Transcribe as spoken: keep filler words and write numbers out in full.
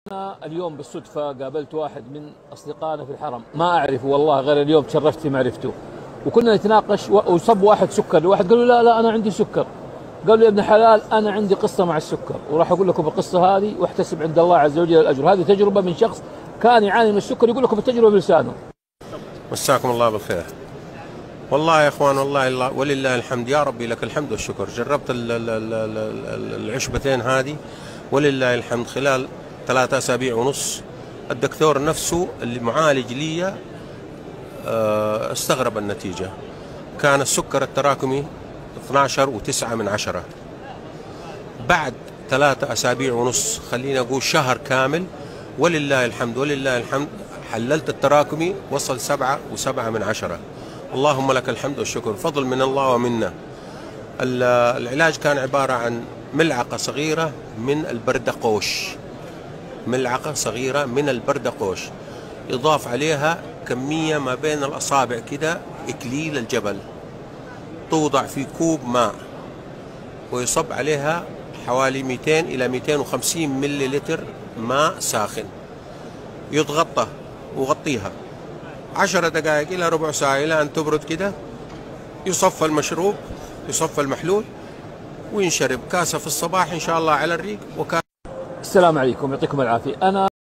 أنا اليوم بالصدفة قابلت واحد من أصدقائنا في الحرم، ما أعرفه والله غير اليوم تشرفت في معرفته، وكنا نتناقش وصب واحد سكر، واحد قال له لا لا أنا عندي سكر، قال له يا ابن حلال أنا عندي قصة مع السكر وراح أقول لكم القصة هذه واحتسب عند الله عز وجل الأجر. هذه تجربة من شخص كان يعاني من السكر يقول لكم التجربة بلسانه. مساكم الله بالخير. والله يا اخوان والله الله ولله الحمد، يا ربي لك الحمد والشكر. جربت العشبتين هذه ولله الحمد خلال ثلاثة اسابيع ونص. الدكتور نفسه اللي معالج لي استغرب النتيجة. كان السكر التراكمي اثني عشر وتسعة من عشرة. بعد ثلاثة اسابيع ونص خلينا نقول شهر كامل ولله الحمد ولله الحمد حللت التراكمي وصل سبعة وسبعة من عشرة. اللهم لك الحمد والشكر، فضل من الله ومنا. العلاج كان عبارة عن ملعقة صغيرة من البردقوش، ملعقة صغيرة من البردقوش يضاف عليها كمية ما بين الأصابع كده إكليل الجبل، توضع في كوب ماء ويصب عليها حوالي مئتين إلى مئتين وخمسين ملي لتر ماء ساخن، يتغطى وغطيها عشر دقائق إلى ربع ساعة إلى أن تبرد كده. يصفى المشروب، يصفى المحلول وينشرب كاسة في الصباح إن شاء الله على الريق وكاسة. السلام عليكم، يعطيكم العافية. أنا